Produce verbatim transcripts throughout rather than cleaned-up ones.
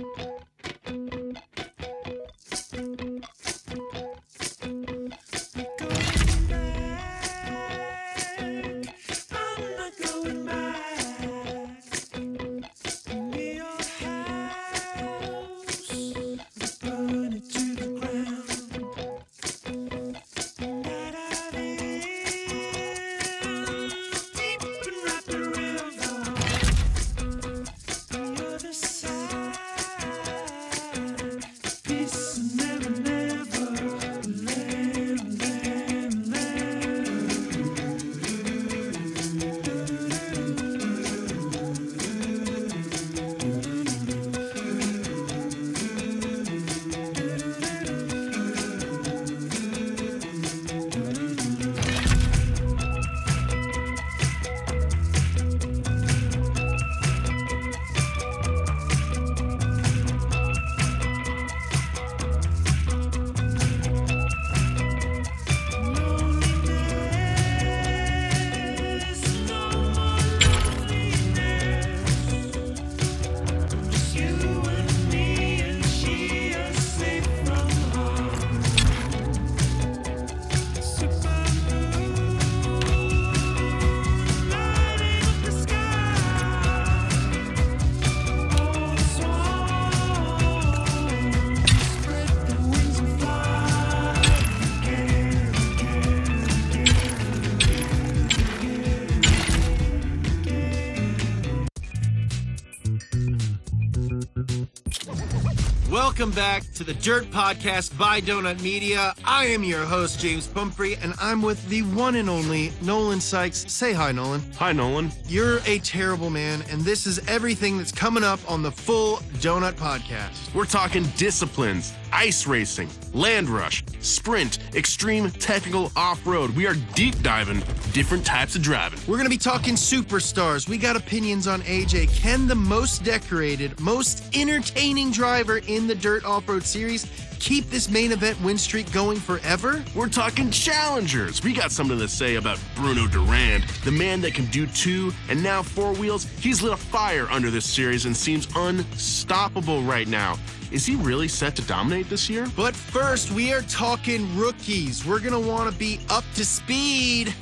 Welcome back to the Dirt Podcast by Donut Media. I am your host, James Pumphrey, and I'm with the one and only Nolan Sykes. Say hi, Nolan. Hi, Nolan. You're a terrible man, and this is everything that's coming up on the full Donut Podcast. We're talking disciplines, ice racing, land rush, sprint, extreme technical off-road. We are deep diving different types of driving. We're going to be talking superstars. We got opinions on A J. Can the most decorated, most entertaining driver in the Dirt Off-Road Series keep this main event win streak going forever? We're talking challengers. We got something to say about Bruno Durand, the man that can do two and now four wheels. He's lit a fire under this series and seems unstoppable right now. Is he really set to dominate this year? But first, we are talking rookies. We're going to want to be up to speed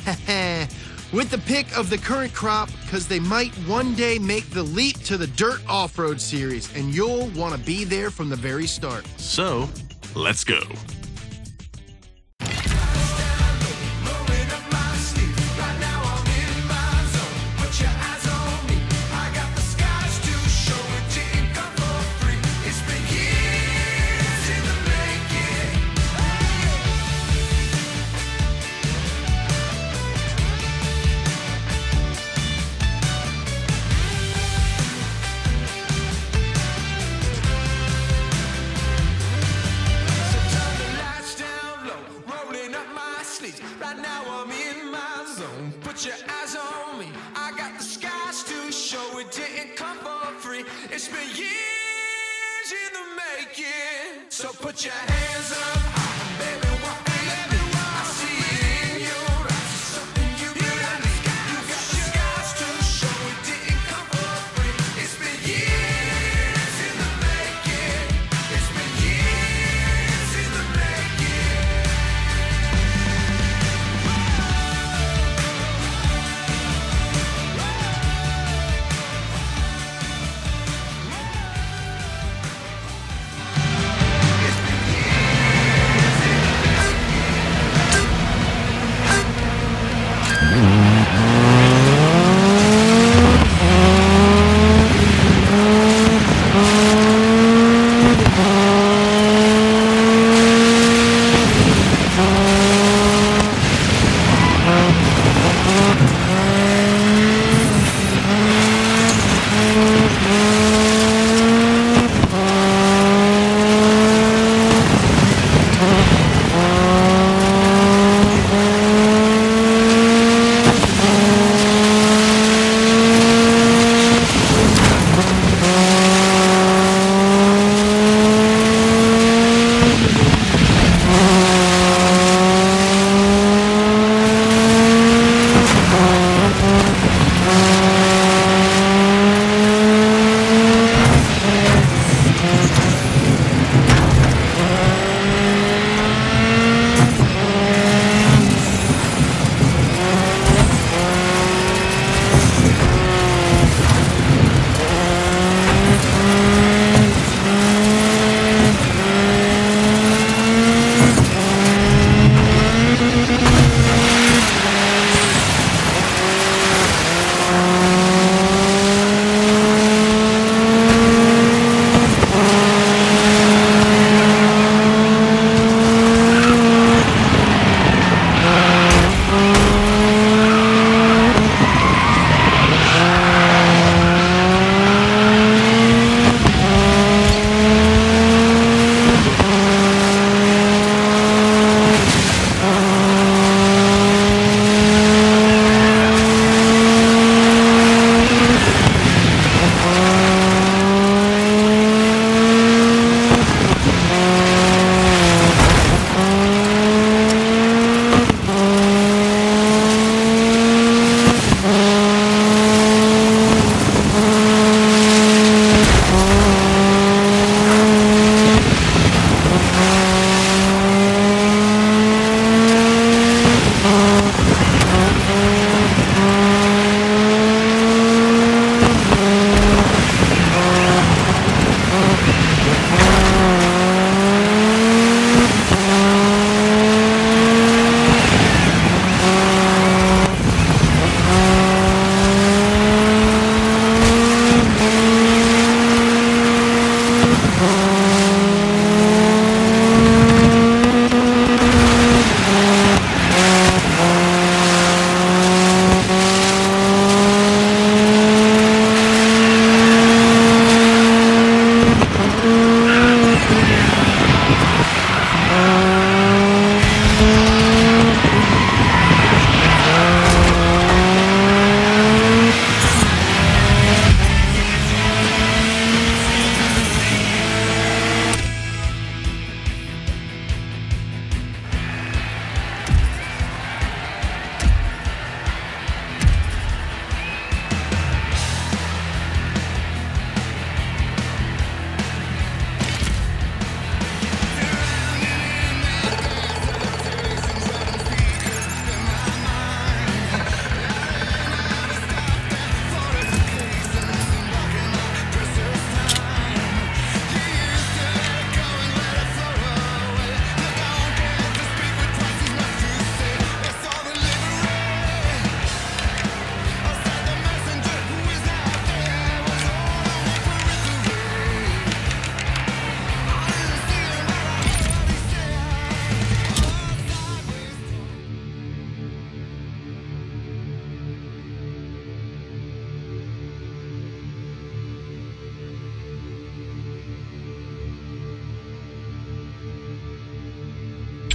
with the pick of the current crop, because they might one day make the leap to the Dirt Off-Road Series, and you'll want to be there from the very start. So, let's go. So put your hands up, baby. What ain't it? I see it in your eyes. Something you really need. You got the scars to show it didn't come for free. It's been years in the making. It's been years in the making.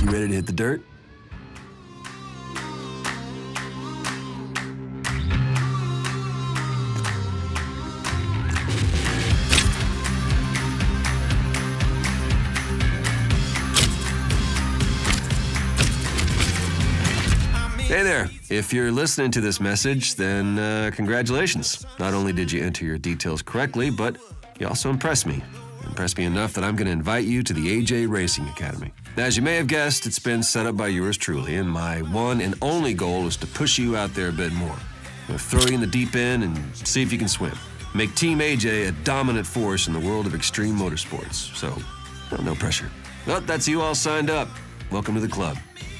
You ready to hit the dirt? Hey there. If you're listening to this message, then uh, congratulations. Not only did you enter your details correctly, but you also impressed me. You impressed me enough that I'm going to invite you to the A J Racing Academy. Now, as you may have guessed, it's been set up by yours truly, and my one and only goal is to push you out there a bit more. You know, throw you in the deep end and see if you can swim. Make Team A J a dominant force in the world of extreme motorsports. So, no, no pressure. Well, that's you all signed up. Welcome to the club.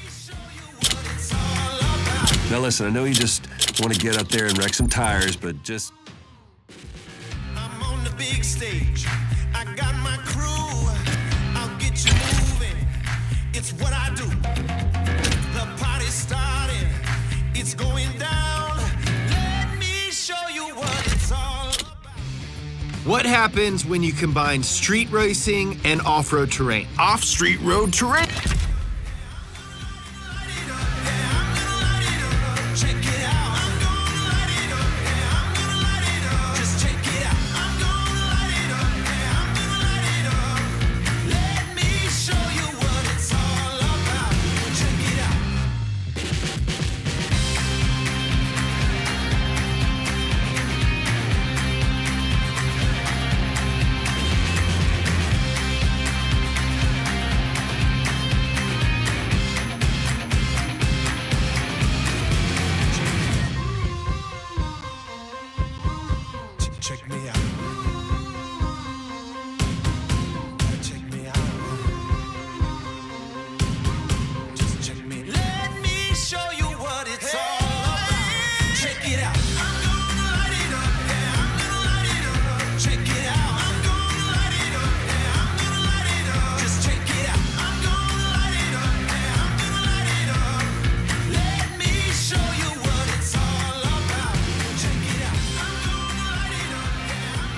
Now listen, I know you just want to get out there and wreck some tires, but just... I'm on the big stage. I got my crew. I'll get you moving. It's what I do. The party's starting. It's going down. Let me show you what it's all about. What happens when you combine street racing and off-road terrain? Off-street road terrain. Check it out. I'm gonna light it up. Yeah, I'm gonna light it up. Just check it out. I'm gonna light it up. Yeah, I'm gonna light it up. Let me show you what it's all about. Check it out. Check me out. Check me out. Just check me. Let me show you what it's all about. Check it out. I'm gonna light it up. Yeah, I'm gonna light it up. Check it out. I'm gonna light it up. Yeah, I'm gonna light it up. Just check it out. I'm gonna light it up. Yeah, I'm gonna light it up. Let me show you what it's all about. Check it out. I'm gonna light it up. Yeah, I'm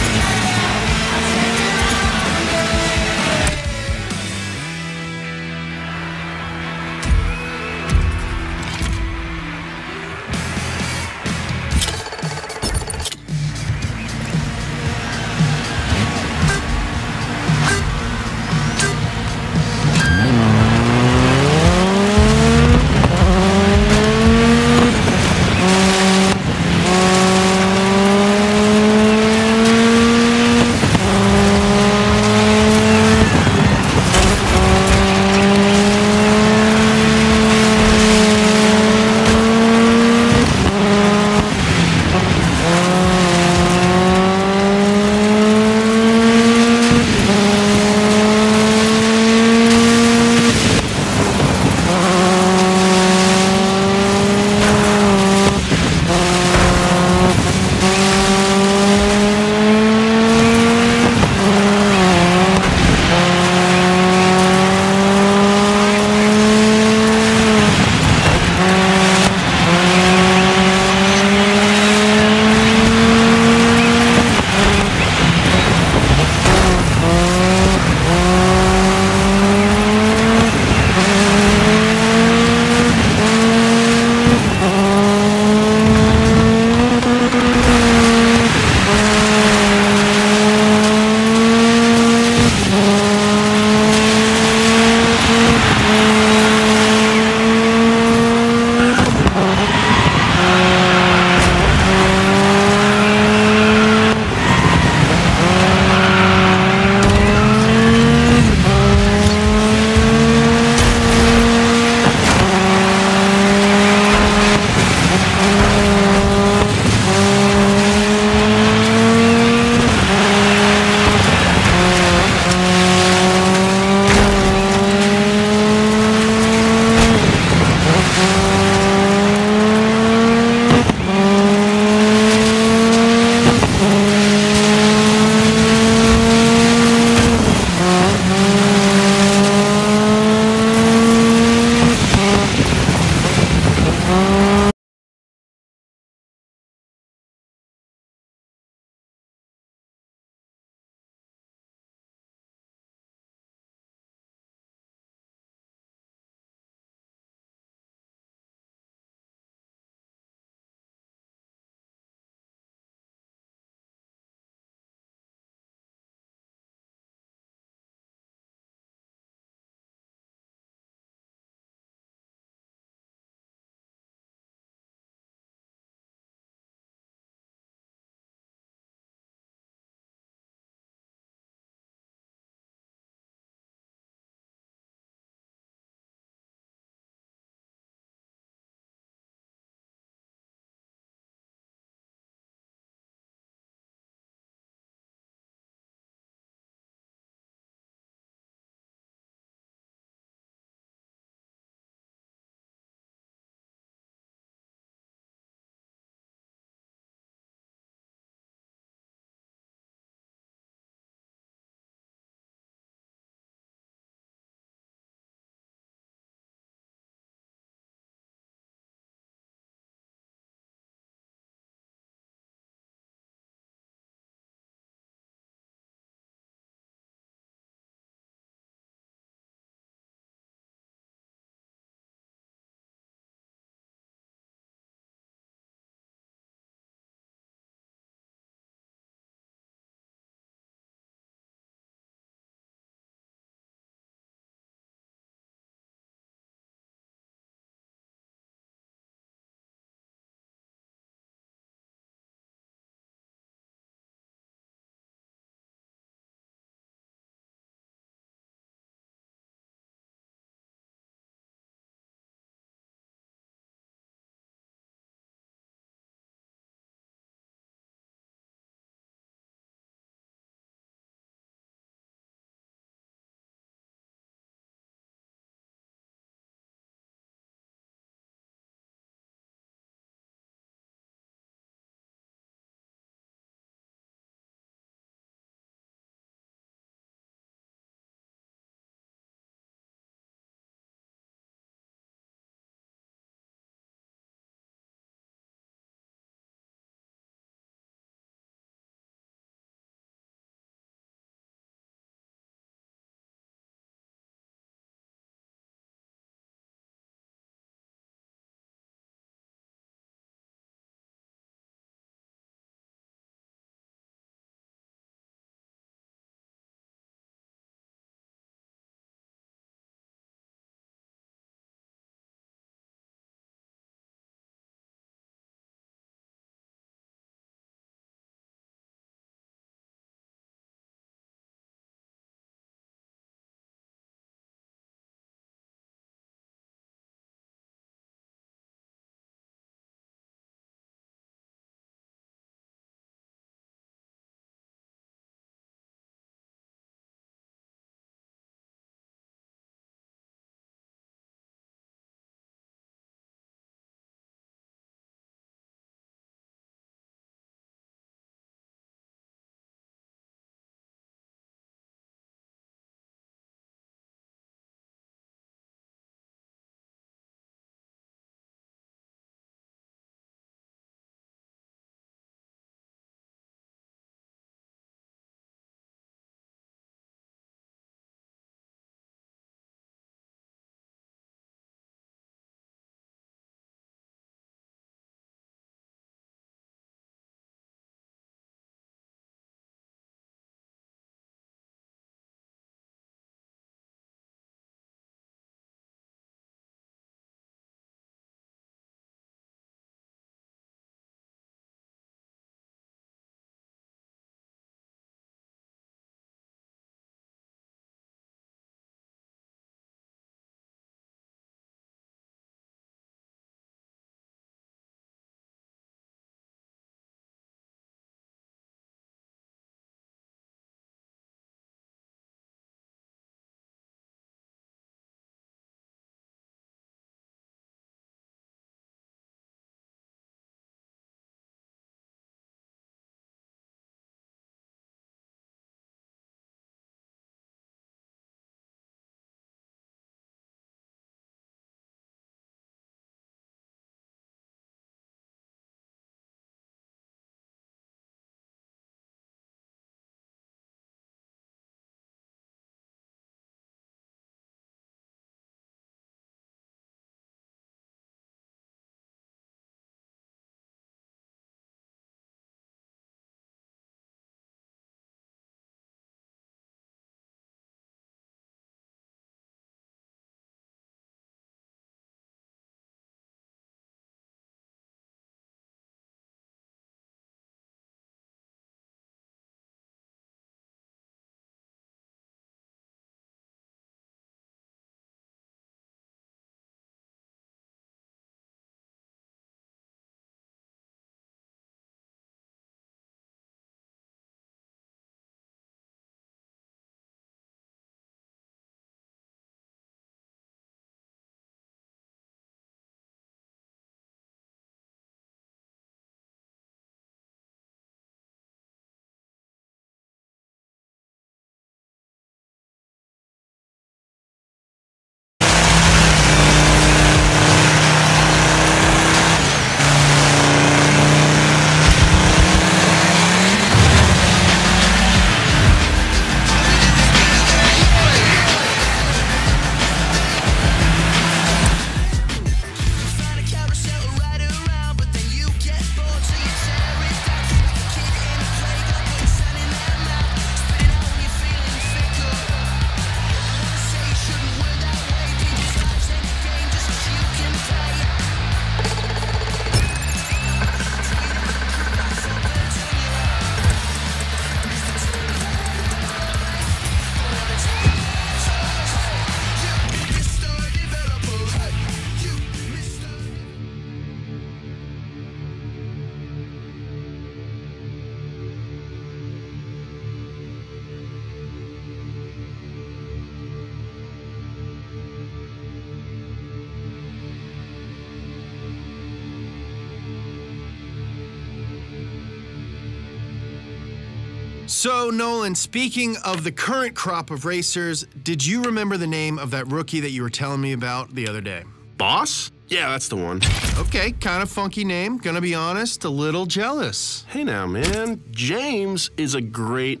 So, Nolan, speaking of the current crop of racers, did you remember the name of that rookie that you were telling me about the other day? Boss? Yeah, that's the one. Okay, kind of funky name. Gonna be honest, a little jealous. Hey now, man. James is a great...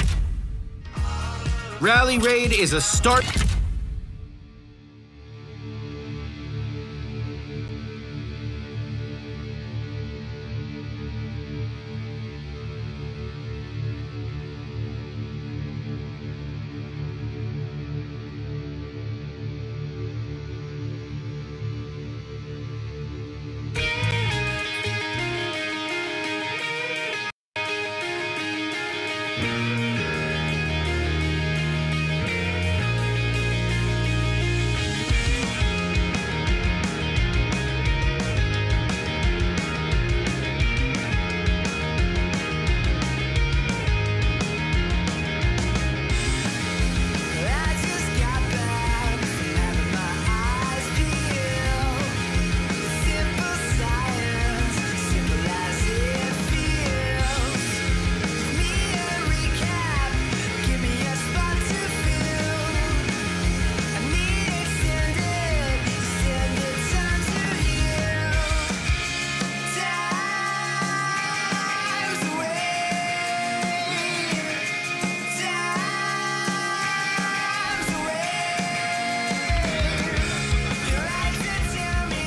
Rally Raid is a start. I just got back from having my eyes peeled. Simple science, simple as it feels. Give me a recap, give me a spot to fill. I need extended, extended time to heal. Time's away. Time's away. You're right to tell me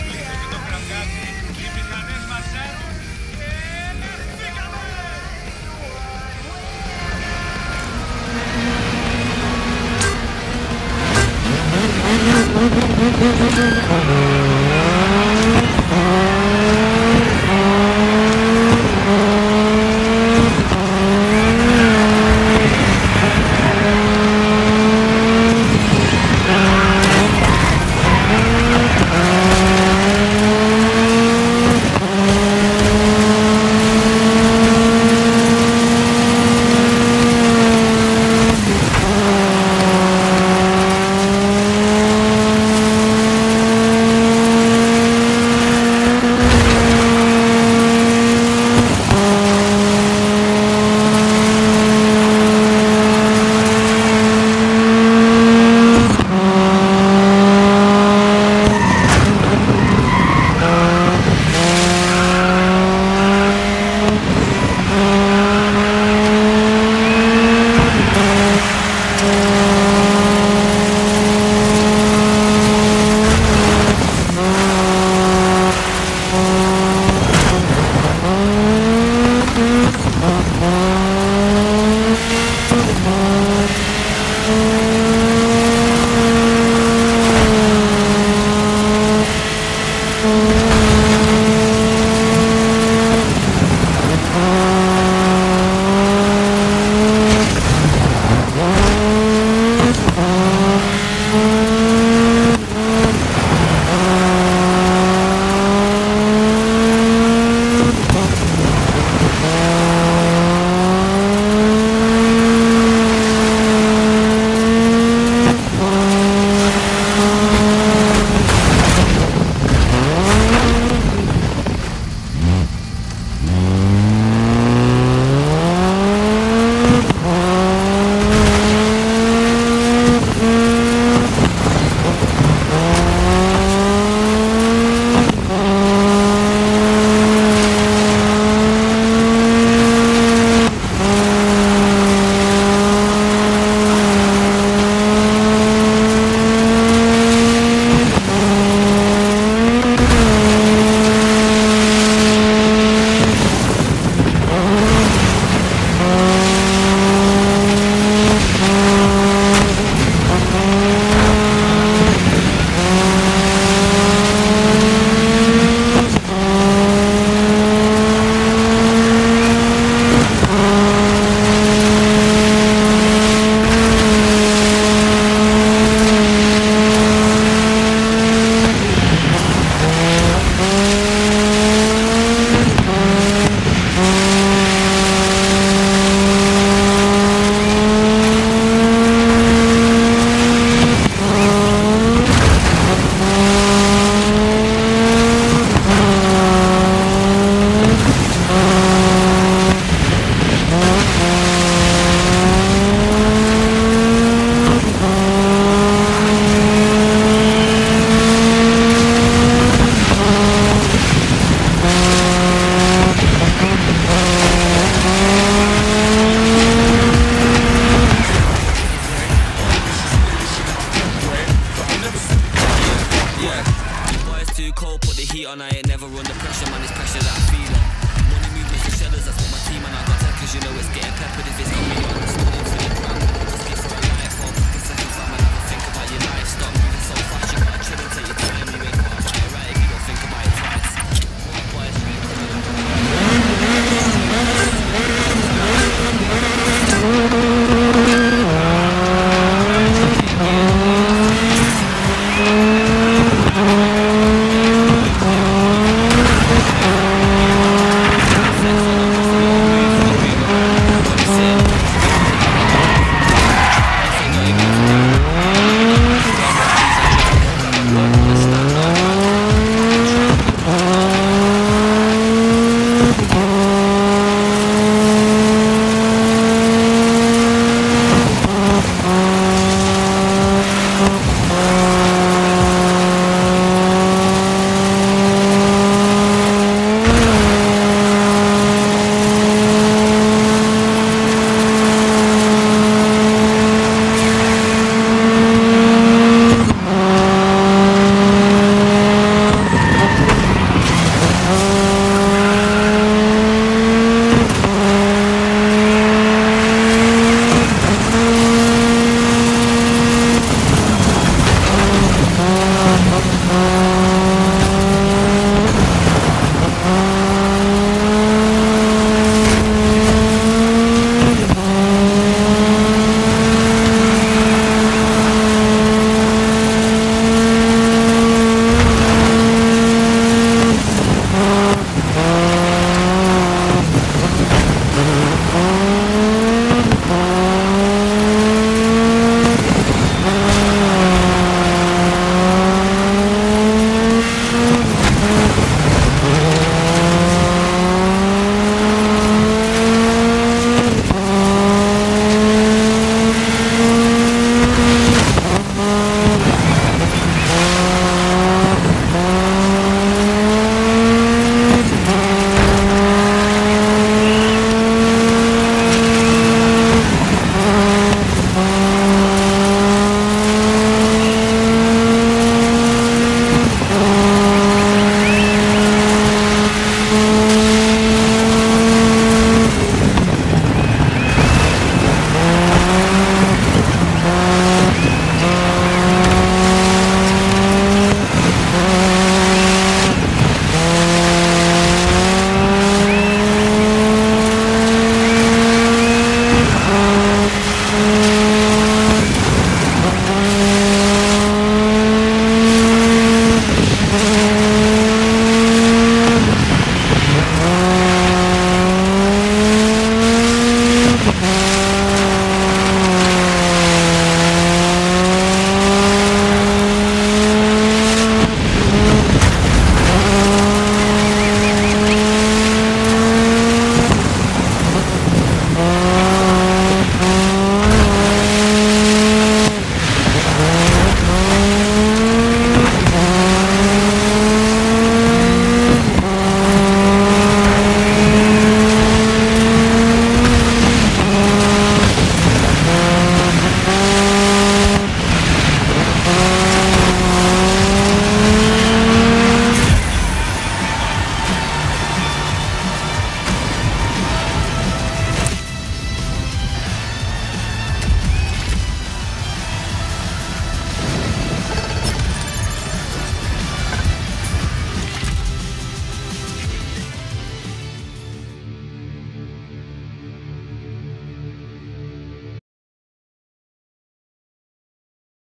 cold, put the heat on, I ain't never under pressure, man, it's pressure that I feel it. Money movements and shellers, that's what my team and I got tech, cause you know it's getting peppered if it's got me on the spot.